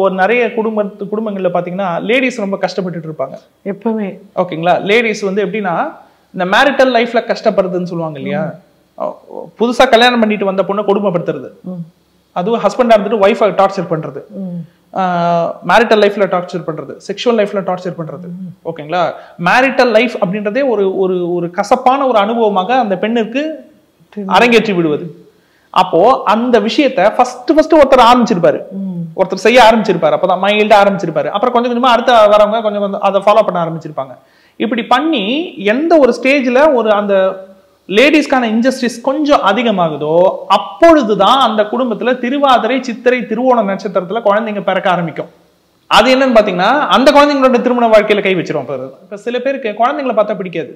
நிறைய குடும்பங்கள்ல பாத்தீங்கன்னா லேடிஸ் ரொம்ப கஷ்டப்பட்டுட்டு இருப்பாங்க எப்பவுமே. ஓகேங்களா? லேடிஸ் வந்து எப்படின்னா இந்த மேரிட்டல் லைஃப்ல கஷ்டப்படுறதுன்னு சொல்லுவாங்க இல்லையா, புதுசா கல்யாணம் பண்ணிட்டு வந்த பொண்ணை கொடுமைப்படுத்துறது, அதுவும் ஹஸ்பண்டா இருந்துட்டு ஒய்ஃபை டார்ச்சர் பண்றது, மேரிட்டல் லைஃப்ல டார்ச்சர் பண்றது, செக்ஷுவல் லைஃப்ல டார்ச்சர் பண்றது. ஓகேங்களா? மேரிட்டல் லைஃப் அப்படின்றதே ஒரு ஒரு ஒரு கசப்பான ஒரு அனுபவமாக அந்த பெண்ணுக்கு அரங்கேற்றி விடுவது. அப்போ அந்த விஷயத்த ஃபர்ஸ்ட் ஒருத்தர் ஆரம்பிச்சிருப்பாரு, ஒருத்தர் செய்ய ஆரம்பிச்சிருப்பாரு, அப்பதான் மைல்டா ஆரம்பிச்சிருப்பாரு. அப்புறம் கொஞ்சம் கொஞ்சமா அடுத்த வரவங்க கொஞ்சம் அதை ஃபாலோ பண்ண ஆரம்பிச்சிருப்பாங்க. இப்படி பண்ணி எந்த ஒரு ஸ்டேஜ்ல ஒரு அந்த லேடிஸ்க்கான இன்ஜஸ்டிஸ் கொஞ்சம் அதிகமாகுதோ அப்பொழுதுதான் அந்த குடும்பத்துல திருவாதிரை, சித்திரை, திருவோண நட்சத்திரத்துல குழந்தைங்க பிறக்க ஆரம்பிக்கும். அது என்னன்னு பாத்தீங்கன்னா அந்த குழந்தைங்களோட திருமண வாழ்க்கையில கை வச்சிரும். இப்ப சில பேருக்கு குழந்தைங்களை பார்த்தா பிடிக்காது.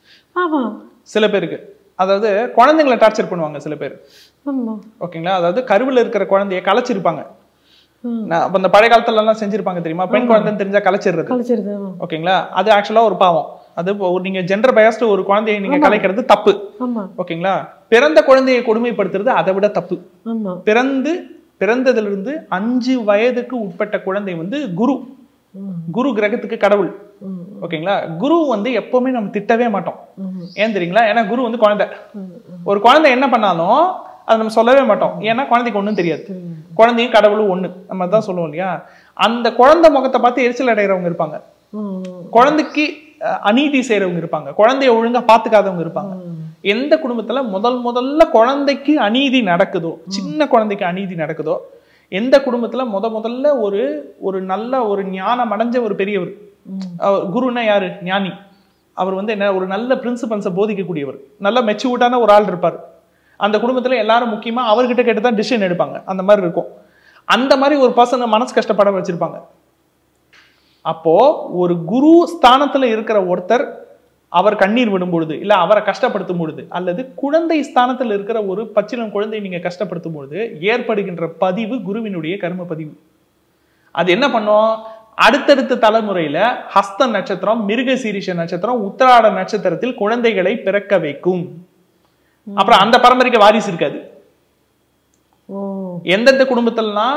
சில பேருக்கு அதாவது குழந்தைங்களை டார்ச்சர் பண்ணுவாங்க சில பேர். ஓகேங்களா? அதாவது கருவில் இருக்கிற குழந்தைய கலைச்சிருப்பாங்க. அந்த பழைய காலத்துல எல்லாம் செஞ்சிருப்பாங்க தெரியுமா, பெண் குழந்தைன்னு தெரிஞ்சா கலைச்சிடுறது. ஓகேங்களா? அது ஆக்சுவலா ஒரு பாவம். அது நீங்க ஜெண்டர் பயாஸ்ட் ஒரு குழந்தையை நீங்க கலைக்கிறது தப்பு. ஓகேங்களா? பிறந்த குழந்தையை கொடுமைப்படுத்துறது அதை விட தப்பு. பிறந்ததிலிருந்து 5 வயதுக்கு உட்பட்ட குழந்தை வந்து குரு கிரகத்துக்கு கடவுள். ஓகேங்களா? குரு வந்து எப்பவுமே நம்ம திட்டவே மாட்டோம். ஏன் தெரியுங்களா? ஏன்னா குரு வந்து குழந்தை. ஒரு குழந்தை என்ன பண்ணாலும் அதை நம்ம சொல்லவே மாட்டோம். ஏன்னா குழந்தைக்கு ஒண்ணும் தெரியாது. குழந்தையும் கடவுளும் ஒண்ணு, நம்ம தான் சொல்லுவோம் இல்லையா? அந்த குழந்தை முகத்தை பார்த்து எரிச்சல் அடைகிறவங்க இருப்பாங்க, குழந்தைக்கு அநீதி செய்யறவங்க இருப்பாங்க, குழந்தைய ஒழுங்கா பாத்துக்காதவங்க இருப்பாங்க. எந்த குடும்பத்துல முதல்ல குழந்தைக்கு அநீதி நடக்குதோ, சின்ன குழந்தைக்கு அநீதி நடக்குதோ, எந்த குடும்பத்துல முதல்ல ஒரு நல்ல ஒரு ஞானம் அடைஞ்ச ஒரு பெரியவர், குருன்னா யாரு? ஞானி. அவர் வந்து என்ன, ஒரு நல்ல பிரின்சிபல்ஸை போதிக்கக்கூடியவர், நல்ல மெச்சூர்டான ஒரு ஆள் இருப்பார். அந்த குடும்பத்துல எல்லாரும் முக்கியமா அவர்கிட்ட கேட்டுதான் டிசிஷன் எடுப்பாங்க. அந்த மாதிரி இருக்கும். அந்த மாதிரி ஒரு பர்சனை மனசு கஷ்டப்பட வச்சிருப்பாங்க. அப்போ ஒரு குரு ஸ்தானத்துல இருக்கிற ஒருத்தர் அவர் கண்ணீர் விடும் பொழுது, இல்ல அவரை கஷ்டப்படுத்தும் பொழுது, அல்லது குழந்தை ஸ்தானத்தில் இருக்கிற ஒரு பச்சிளம் குழந்தையை நீங்க கஷ்டப்படுத்தும் பொழுது ஏற்படுகின்ற பதிவு குருவினுடைய கர்ம பதிவு. அது என்ன பண்ணும்? அடுத்தடுத்த தலைமுறையில ஹஸ்த நட்சத்திரம், மிருகசீரிஷ நட்சத்திரம், உத்திராட நட்சத்திரத்தில் குழந்தைகளை பிறக்க வைக்கும். அப்புறம் அந்த பரம்பரைக்கு வாரிசு இருக்காது. எந்தெந்த குடும்பத்திலாம்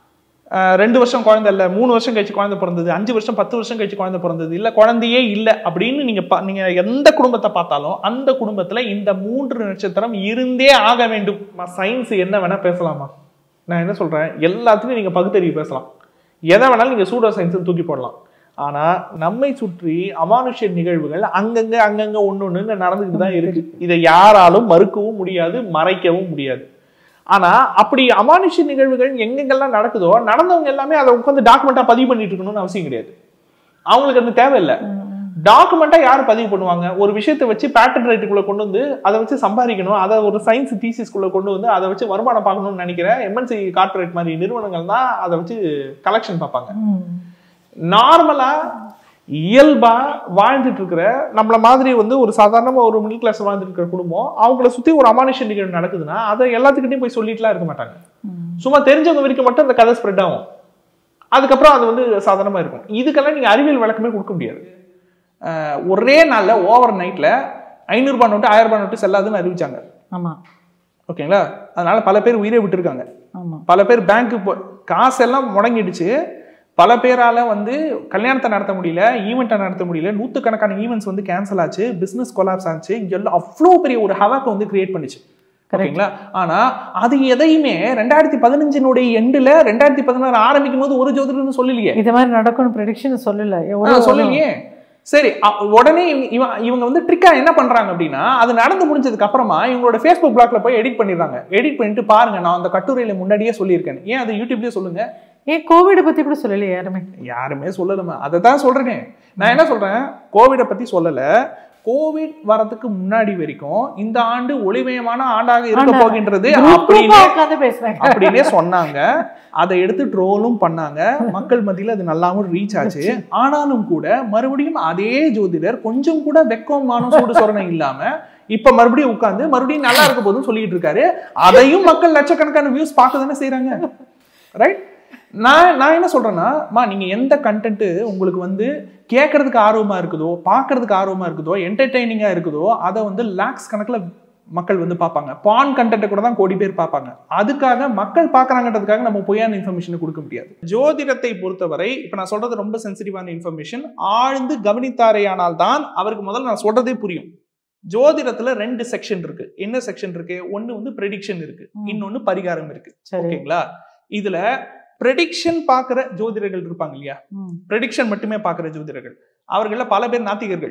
2 வருஷம் குழந்தை இல்ல, 3 வருஷம் கழிச்சு குழந்தை பிறந்தது, 5 வருஷம் 10 வருஷம் கழிச்சு குழந்தை பிறந்தது, இல்ல குழந்தையே இல்ல அப்படின்னு நீங்க எந்த குடும்பத்தை பார்த்தாலும் அந்த குடும்பத்துல இந்த 3 நட்சத்திரம் இருந்தே ஆக வேண்டும். சயின்ஸ் என்ன வேணா பேசலாமா? நான் என்ன சொல்றேன், எல்லாத்துக்கும் நீங்க பகுத்தறிவு பேசலாம், எதை வேணாலும் நீங்க சூடோ சயின்ஸ் தூக்கி போடலாம். ஆனா நம்மை சுற்றி அமானுஷ நிகழ்வுகள் அங்கங்க ஒண்ணு நடந்துகிட்டு தான் இருக்கு. இதை யாராலும் மறுக்கவும் முடியாது, மறைக்கவும் முடியாது. ஆனா அப்படி அமானுஷ நிகழ்வுகள் எங்கெங்கெல்லாம் நடக்குதோ நடந்தவங்க எல்லாமே அதை உட்காந்து டாக்குமெண்டா பதிவு பண்ணிட்டு இருக்கணும்னு அவசியம் கிடையாது. அவங்களுக்கு அது தேவையில்லை. டாக்குமெண்டா யாரு பதிவு பண்ணுவாங்க? ஒரு விஷயத்தை வச்சு பேட்டன் ரைட்டுக்குள்ள கொண்டு வந்து அதை வச்சு சம்பாதிக்கணும், அதை ஒரு சயின்ஸ் தீசிஸ்குள்ள கொண்டு வந்து அதை வச்சு வருமானம் பார்க்கணும்னு நினைக்கிற எம்என்சி கார்பரேட் மாதிரி நிறுவனங்கள் தான் அதை வச்சு கலெக்ஷன் பார்ப்பாங்க. நார்மலா இயல்பா வாழ்ந்துட்டு இருக்கிற நம்மள மாதிரி வந்து ஒரு சாதாரணமா ஒரு மிடில் கிளாஸ் வாழ்ந்துட்டு இருக்கிற குடும்பம், அவங்கள சுத்தி ஒரு அமானுஷ நிகழ்வு நடக்குதுன்னா அதை எல்லாத்துக்கிட்டையும் போய் சொல்லிட்டுலாம் இருக்க மாட்டாங்க. சும்மா தெரிஞ்சவங்க வரைக்கும் மட்டும் அந்த கதை ஸ்ப்ரெட் ஆகும். அதுக்கப்புறம் அது வந்து சாதாரணமா இருக்கும். இதுக்கெல்லாம் நீங்க அறிவியல் விளக்கமே கொடுக்க முடியாது. ஒரே நாள்ல ஓவர் நைட்ல 500 ரூபாய் நோட்டு 1000 ரூபாய் நோட்டு செல்லாதுன்னு அறிவிச்சாங்க. ஆமா, ஓகேங்களா? அதனால பல பேர் உயிரை விட்டு இருக்காங்க. பல பேர் பேங்க்கு காசெல்லாம் முடங்கிடுச்சு. பல பேரால வந்து கல்யாணத்தை நடத்த முடியல, ஈவெண்ட்டை நடத்த முடியல, 100கணக்கான ஈவெண்ட்ஸ் வந்து கேன்சல் ஆச்சு, பிசினஸ் கொலாப்ஸ் ஆச்சு. இங்கெல்லாம் அவ்வளோ பெரிய ஒரு ஹவாக் வந்து கிரியேட் பண்ணிச்சு. ஓகேங்களா? ஆனா அது எதையுமே 2015 எண்டுல 2016 ஆரம்பிக்கும் போது ஒரு ஜோதிடர்னு சொல்லலையே, இது மாதிரி நடக்கும் ப்ரெடிக்ஷன் சொல்லலையே. சரி, உடனே இவங்க வந்து ட்ரிக்கா என்ன பண்றாங்க அப்படின்னா, அது நடந்து முடிஞ்சதுக்கு அப்புறமா இவங்களோட ஃபேஸ்புக் பிளாக்ல போய் எடிட் பண்ணிடுறாங்க. எடிட் பண்ணிட்டு பாருங்க, நான் அந்த கட்டுரையில முன்னாடியே சொல்லியிருக்கேன். ஏன் அது யூடியூப்லயே சொல்லுங்க. ஏன் கோவிட பத்தி கூட சொல்லலையே? யாருமே சொல்லலமா. அதை தான் சொல்றேனே. நான் என்ன சொல்றேன், கோவிட பத்தி சொல்லல. கோவிட் வரதுக்கு முன்னாடி வரைக்கும் இந்த ஆண்டு ஒளிமயமான ஆண்டாக இருக்க போகின்றது அப்படின்னே சொன்னாங்க. அதை எடுத்து ட்ரோலும் பண்ணாங்க. மக்கள் மத்தியில அது நல்லாவும் ரீச் ஆச்சு. ஆனாலும் கூட மறுபடியும் அதே ஜோதிடர் கொஞ்சம் கூட வெக்கமான சூடு சொரணை இல்லாம இப்ப மறுபடியும் உட்கார்ந்து மறுபடியும் நல்லா இருக்க போதுன்னு சொல்லிட்டு இருக்காரு. அதையும் மக்கள் லட்சக்கணக்கான வியூஸ் பார்க்கதானே செய்யறாங்க. ரைட்? நான் என்ன சொல்றேன்னா, நீங்க எந்த கண்டென்ட் உங்களுக்கு வந்து கேட்கறதுக்கு ஆர்வமா இருக்குதோ, பார்க்கறதுக்கு ஆர்வமா இருக்குதோ, என்டர்டெய்னிங்கா இருக்குதோ, அதை வந்து லாக்ஸ் கணக்குல மக்கள் வந்து பார்ப்பாங்க. பான் கண்டென்ட் கூட தான் கோடி பேர் பார்ப்பாங்க. அதுக்காக மக்கள் பார்க்கறாங்கன்றதுக்காக நம்ம பொய்யான இன்ஃபர்மேஷன் கொடுக்க முடியாது. ஜோதிடத்தை பொறுத்தவரை இப்ப நான் சொல்றது ரொம்ப சென்சிட்டிவான இன்ஃபர்மேஷன். ஆழ்ந்து கவனித்தாரேயானால் தான் அவருக்கு முதல்ல நான் சொல்றதே புரியும். ஜோதிடத்துல 2 செக்ஷன் இருக்கு. என்ன செக்ஷன் இருக்கு? ஒன்னு வந்து ப்ரெடிக்ஷன் இருக்கு, இன்னொன்னு பரிகாரம் இருக்கு. ஓகேங்களா? இதுல ப்ரெடிக்ஷன் பாக்குற ஜோதிடர்கள் இருப்பாங்க இல்லையா, ப்ரெடிக்ஷன் மட்டுமே பாக்குற ஜோதிடர்கள், அவர்கள பல பேர் நாத்திகர்கள்.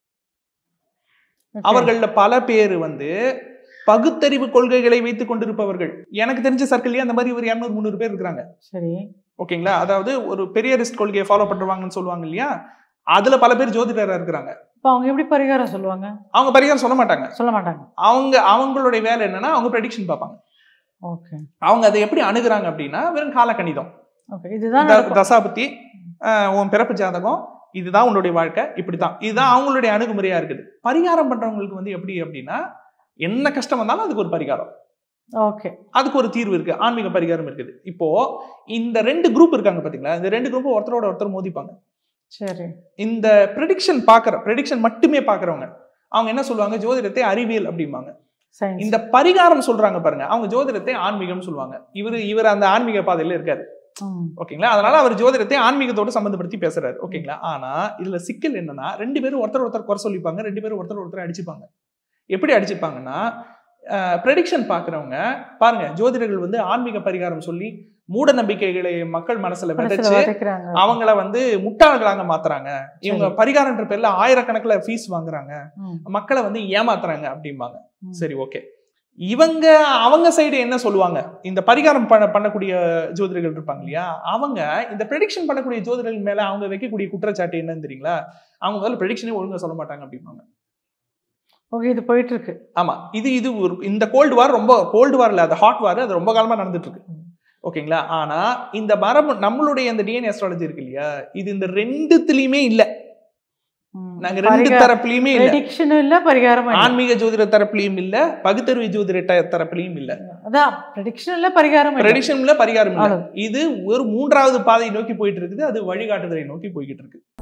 அவர்கள பல பேர் வந்து பகுத்தறிவு கொள்கைகளை வைத்துக் கொண்டிருப்பவர்கள். எனக்கு தெரிஞ்ச சர்க்கிள்லயே அந்த மாதிரி ஒரு 200-300 பேர் இருக்காங்க. சரி, ஓகேங்களா? அதாவது ஒரு பெரிய ரிஸ்க் கொள்கையை ஃபாலோ பண்றாங்கன்னு சொல்லுவாங்க இல்லையா, அதுல பல பேர் ஜோதிடரா இருக்கிறாங்க. அவங்க எப்படி பரிகாரம் சொல்லுவாங்க? அவங்க பரிகாரம் சொல்ல மாட்டாங்க. அவங்களுடைய வேலை என்னன்னா அவங்க ப்ரெடிக்ஷன் பார்ப்பாங்க. ஓகே, அவங்க அதை எப்படி அணுகுறாங்க அப்படின்னா வெறும் கால கணிதம், இதுதான் தசாபுத்தி, உன் பிறப்பு ஜாதகம், இதுதான் உன்னுடைய வாழ்க்கை, இப்படித்தான், இதுதான் அவங்களுடைய அணுகுமுறையா இருக்குது. பரிகாரம் பண்றவங்களுக்கு வந்து எப்படி அப்படின்னா என்ன கஷ்டம் வந்தாலும் அதுக்கு ஒரு பரிகாரம், ஓகே, அதுக்கு ஒரு தீர்வு இருக்கு, ஆன்மீக பரிகாரம் இருக்குது. இப்போ இந்த 2 குரூப் இருக்காங்க பாத்தீங்களா, இந்த 2 குரூப் ஒருத்தரோட ஒருத்தர் மோதிப்பாங்க. சரி, இந்த ப்ரெடிக்ஷன் மட்டுமே பாக்குறவங்க அவங்க என்ன சொல்லுவாங்க? ஜோதிடத்தை அறிவியல் அப்படிம்பாங்க. இந்த பரிகாரம் சொல்றாங்க பாருங்க, அவங்க ஜோதிடத்தை ஆன்மீகம் சொல்லுவாங்க. இவர் அந்த ஆன்மீக பாதையில இருக்காரு. ஓகேங்களா? அதனால அவர் ஜோதிடத்தை ஆன்மீகத்தோடு சம்பந்தப்படுத்தி பேசுறாரு. ஓகேங்களா? ஆனா இதுல சிக்கல் என்னன்னா 2 பேரும் ஒருத்தர் குறை சொல்லிப்பாங்க, 2 பேரும் ஒருத்தர் அடிச்சுப்பாங்க. எப்படி அடிச்சுப்பாங்கன்னா, ப்ரெடிக்ஷன் பாக்குறவங்க பாருங்க, ஜோதிடர்கள் வந்து ஆன்மீக பரிகாரம் சொல்லி மூட நம்பிக்கைகளை மக்கள் மனசுல விதைச்சு அவங்கள வந்து முட்டாள்களாக மாத்துறாங்க. இவங்க பரிகாரன்ற பேர்ல ஆயிரக்கணக்கில் ஃபீஸ் வாங்குறாங்க, மக்களை வந்து ஏமாத்துறாங்க அப்படிம்பாங்க. சரி, ஓகே, அவங்க சைடு என்ன சொல்லுவாங்க? இந்த பரிகாரம் பண்ணக்கூடிய ஜோதிடர்கள் இருப்பாங்க இல்லையா, அவங்க இந்த ப்ரெடிக்ஷன் பண்ணக்கூடிய ஜோதிடர்கள் மேல அவங்க வைக்கக்கூடிய குற்றச்சாட்டு என்னன்னு தெரியுங்களா? அவங்க முதல்ல ப்ரெடிக்ஷனே ஒழுங்கா சொல்ல மாட்டாங்க அப்படிம்பாங்க. ஓகே, இது போயிட்டு இருக்கு. ஆமா, இது இந்த கோல்டு வார் ரொம்ப கோல்டு வார் இல்ல, அது ஹாட் வார், அது ரொம்ப காலமா நடந்துட்டு இருக்கு. ஓகேங்களா? ஆனா இந்த மரபு நம்மளுடைய இந்த டிஎன்ஏ அஸ்ட்ராலஜி இருக்கு இல்லையா, இது இந்த 2த்துலயுமே இல்ல. நாங்க 2 தரப்புலயுமே இல்ல, பரிகாரம் ஆன்மீக ஜோதிட தரப்புலயும் இல்ல, பகுத்தறிவு ஜோதிட தரப்புலயும் இல்ல. அதான் ப்ரெடிக்ஷன் இல்ல, பரிகாரம் இல்ல. இது ஒரு 3வது பாதையை நோக்கி போயிட்டு இருக்குது. அது வழிகாட்டுதலை நோக்கி போய்கிட்டு இருக்கு.